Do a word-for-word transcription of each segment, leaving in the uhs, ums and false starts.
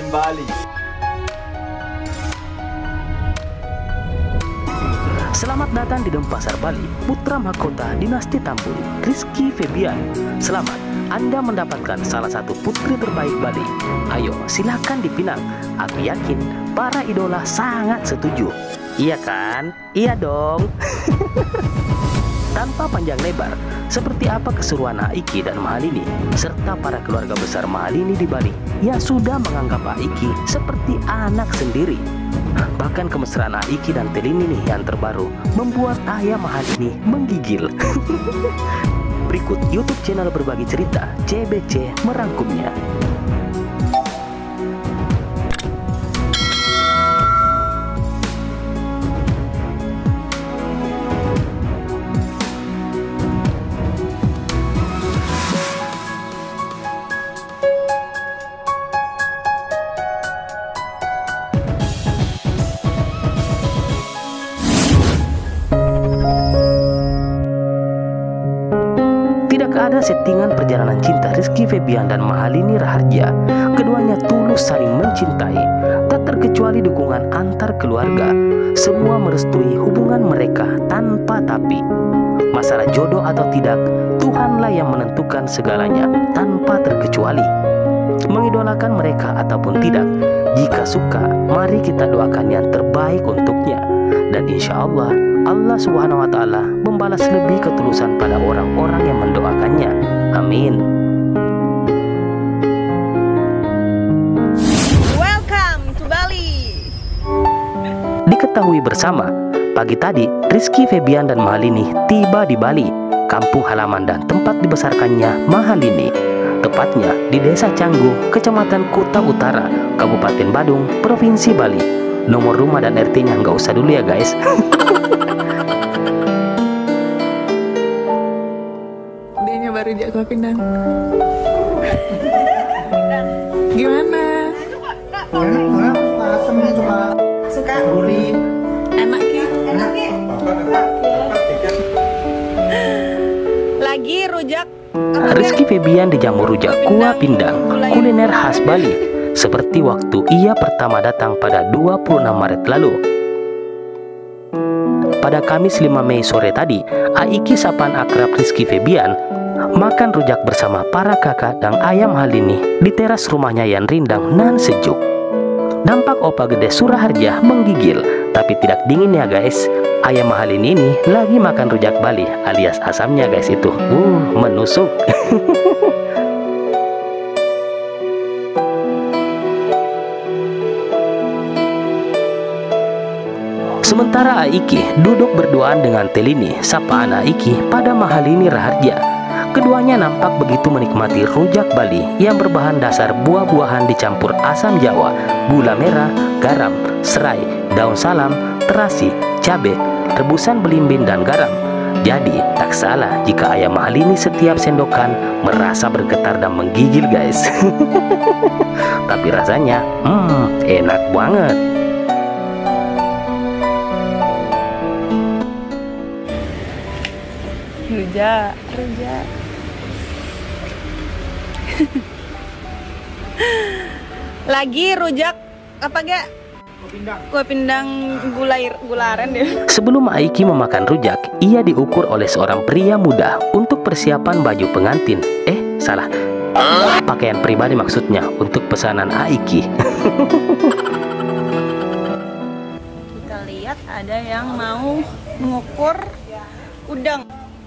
Bali. Selamat datang di Denpasar, Bali, putra mahkota dinasti Tambun, Rizky Febian. Selamat, Anda mendapatkan salah satu putri terbaik Bali. Ayo, silakan dipinang. Aku yakin para idola sangat setuju. Iya kan? Iya dong. Tanpa panjang lebar, seperti apa keseruan Aiki dan Mahalini serta para keluarga besar Mahalini di Bali yang sudah menganggap Aiki seperti anak sendiri. Bahkan kemesraan Aiki dan Telini nih yang terbaru membuat ayah Mahalini menggigil. Berikut YouTube channel berbagi cerita C B C merangkumnya. Tidak ada settingan perjalanan cinta Rizky Febian dan Mahalini Raharja. Keduanya tulus saling mencintai, tak terkecuali dukungan antar keluarga. Semua merestui hubungan mereka tanpa tapi. Masalah jodoh atau tidak, Tuhanlah yang menentukan segalanya tanpa terkecuali. Mengidolakan mereka ataupun tidak, jika suka, mari kita doakan yang terbaik untuknya. Dan insya Allah, Allah Subhanahu wa Ta'ala membalas lebih ketulusan pada orang-orang yang mendoakannya. Amin. Welcome to Bali. Diketahui bersama, pagi tadi Rizky Febian dan Mahalini tiba di Bali, kampung halaman dan tempat dibesarkannya Mahalini. Tepatnya di Desa Canggu, Kecamatan Kuta Utara, Kabupaten Badung, Provinsi Bali. Nomor rumah dan R T-nya nggak usah dulu ya guys. Dia baru jak kue pindang. Gimana? Suka? Enak ki? Enak ki? Lagi rujak. Rizky Febian dijamu rujak kuah pindang, kuliner khas Bali. Seperti waktu ia pertama datang pada dua puluh enam Maret lalu. Pada Kamis lima Mei sore tadi, Aiki sapaan akrab Rizky Febian makan rujak bersama para kakak dan ayam Mahalini di teras rumahnya yang rindang nan sejuk. Nampak opa gede Suraharja menggigil, tapi tidak dingin ya guys. Ayam Mahalini ini lagi makan rujak Bali alias asamnya guys itu. Uh, menusuk. Sementara Aiki duduk berduaan dengan Telini, sapaan Aiki pada Mahalini Raharja. Keduanya nampak begitu menikmati rujak Bali yang berbahan dasar buah-buahan dicampur asam jawa, gula merah, garam, serai, daun salam, terasi, cabai, rebusan belimbing dan garam. Jadi tak salah jika ayam Mahalini setiap sendokan merasa bergetar dan menggigil guys. Tapi rasanya hmm, enak banget. Rujak, rujak. Lagi rujak apa gak? Kue pindang. Kue pindang gula gula aren deh. Sebelum Aiki memakan rujak, ia diukur oleh seorang pria muda untuk persiapan baju pengantin. Eh, salah. Pakaian pribadi maksudnya untuk pesanan Aiki. Kita lihat ada yang mau mengukur udang.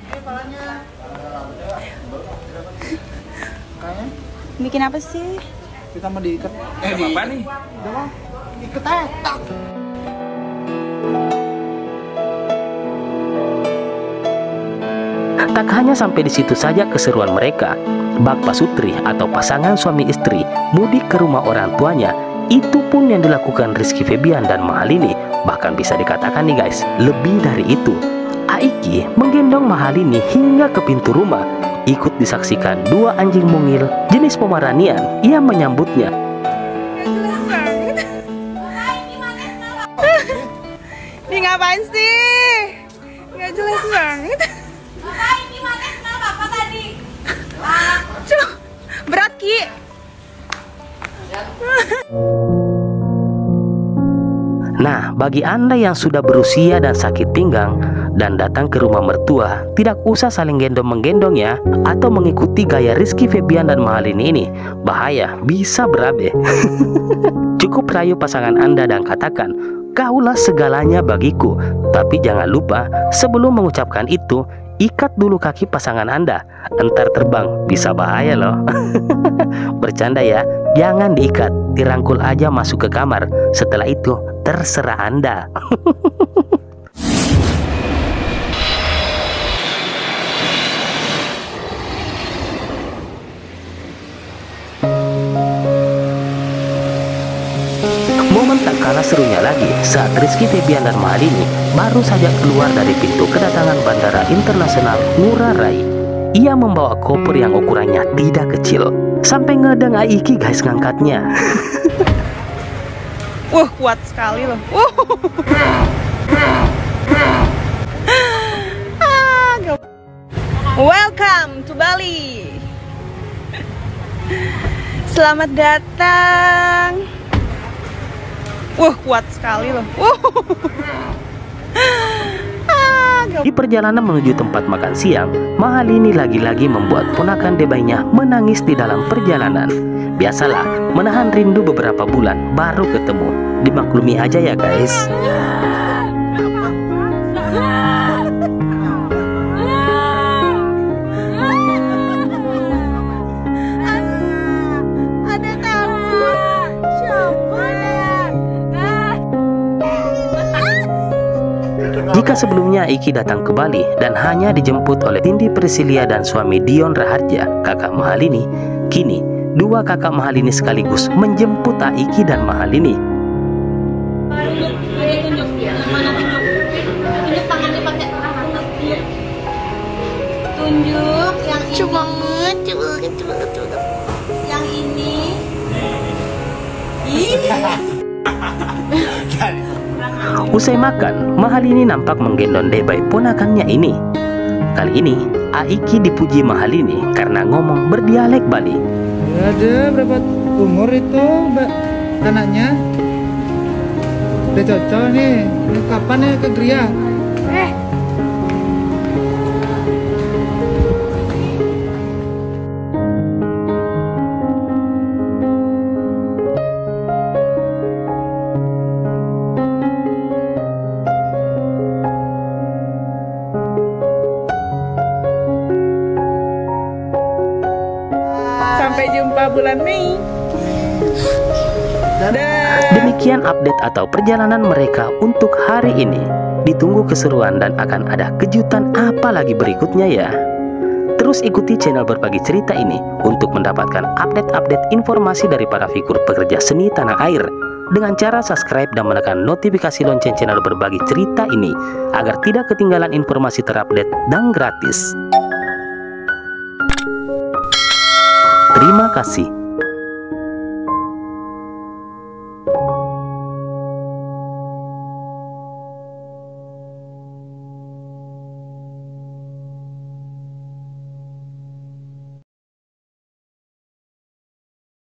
Bikin apa sih? Kita mau diikat. Eh, apa nih? Udah mau ikat aja. Tak hanya sampai di situ saja keseruan mereka. Bak pasutri atau pasangan suami istri mudik ke rumah orang tuanya. Itu pun yang dilakukan Rizky Febian dan Mahalini. Bahkan bisa dikatakan nih guys, lebih dari itu. Aiki menggendong Mahalini hingga ke pintu rumah. Ikut disaksikan dua anjing mungil jenis Pomeranian yang menyambutnya. Ini ngapain sih? Nggak jelas banget. Berat Ki. Bagi Anda yang sudah berusia dan sakit pinggang dan datang ke rumah mertua, tidak usah saling gendong-menggendong ya, atau mengikuti gaya Rizky Febian dan Mahalini ini. Bahaya, bisa berabe. Cukup rayu pasangan Anda dan katakan, "Kaulah segalanya bagiku." Tapi jangan lupa, sebelum mengucapkan itu, ikat dulu kaki pasangan Anda. Entar terbang, bisa bahaya loh. Bercanda ya, jangan diikat, dirangkul aja masuk ke kamar. Setelah itu, terserah Anda. Momen tak kalah serunya lagi saat Rizky Febian dan Mahalini baru saja keluar dari pintu kedatangan Bandara Internasional Ngurah Rai. Ia membawa koper yang ukurannya tidak kecil. Sampai ngedeng Aiki guys ngangkatnya. Wah, kuat sekali loh. Wuh. Ah, gak- Welcome to Bali. Selamat datang. Wah, kuat sekali loh. Wuh. Ah, gak- Di perjalanan menuju tempat makan siang, Mahalini lagi-lagi membuat ponakan debaynya menangis di dalam perjalanan. Biasalah, menahan rindu beberapa bulan baru ketemu. Dimaklumi aja ya guys. Ada tamu. Siapa? Jika sebelumnya Aiki datang ke Bali dan hanya dijemput oleh Tindi Priscilia dan suami Dion Raharja, kakak Mahalini, kini dua kakak Mahalini sekaligus menjemput Aiki dan Mahalini. Tunjuk yang ini. Coba, coba, coba, coba. Yang ini. Usai makan, Mahalini nampak menggendong Debay ponakannya ini. Kali ini, Aiki dipuji Mahalini karena ngomong berdialek Bali. Ada berapa umur itu mbak anaknya? Udah cocok nih. Ini kapan ya ke Gria? Eh. Sampai jumpa bulan Mei. Dadah. Demikian update atau perjalanan mereka untuk hari ini. Ditunggu keseruan dan akan ada kejutan apa lagi berikutnya ya. Terus ikuti channel Berbagi Cerita ini untuk mendapatkan update-update informasi dari para figur pekerja seni tanah air dengan cara subscribe dan menekan notifikasi lonceng channel Berbagi Cerita ini agar tidak ketinggalan informasi terupdate dan gratis. Terima kasih.